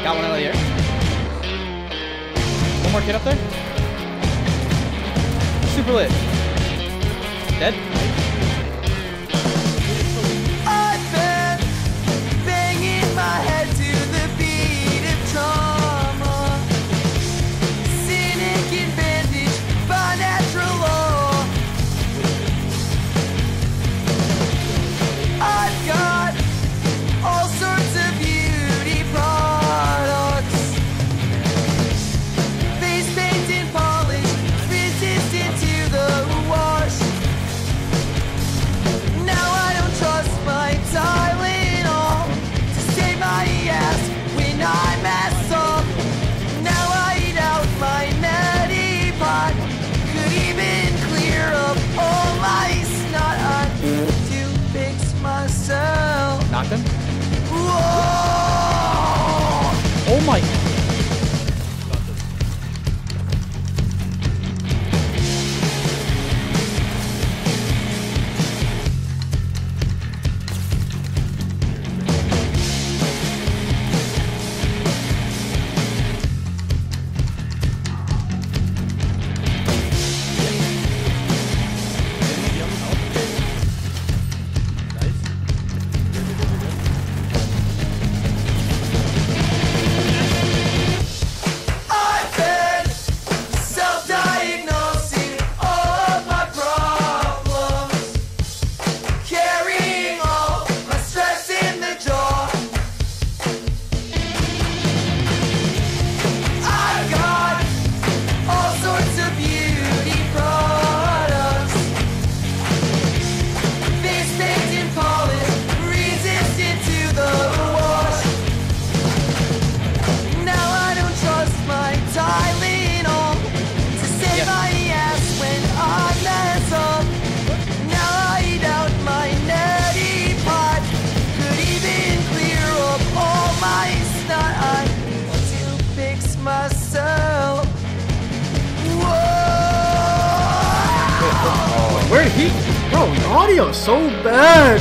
Got one out of the air. One more kid up there. Super lit. Dead. I've been banging my head to the beat of trauma. Cynic and bandage by natural law. I've got all sorts of beauty products. Face paint and polish, resistant to the wash. Now I don't trust my Tylenol to save my ass when I mess up. Now I eat out my neti pot. Could even clear up all my snot. I need to fix myself. Knocked him. Whoa! Oh my. I've been self-diagnosing all of my problems, carrying all my stress in the jar. I've got all sorts of beauty products, face paint and polish, resistant to the wash. Now I don't trust my Tylenol to save my ass when I mess up. Now I eat out my neti pot. Could even clear up all my snot. I need to fix myself. Whoa! Where did he? Bro, the audio is so bad.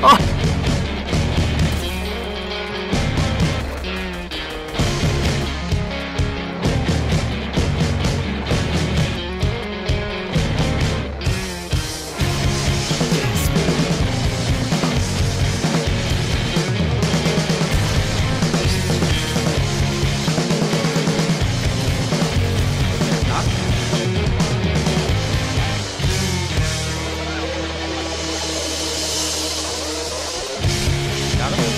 Got him.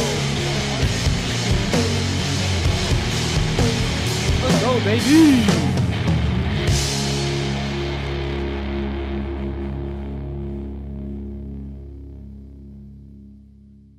Let's go, baby.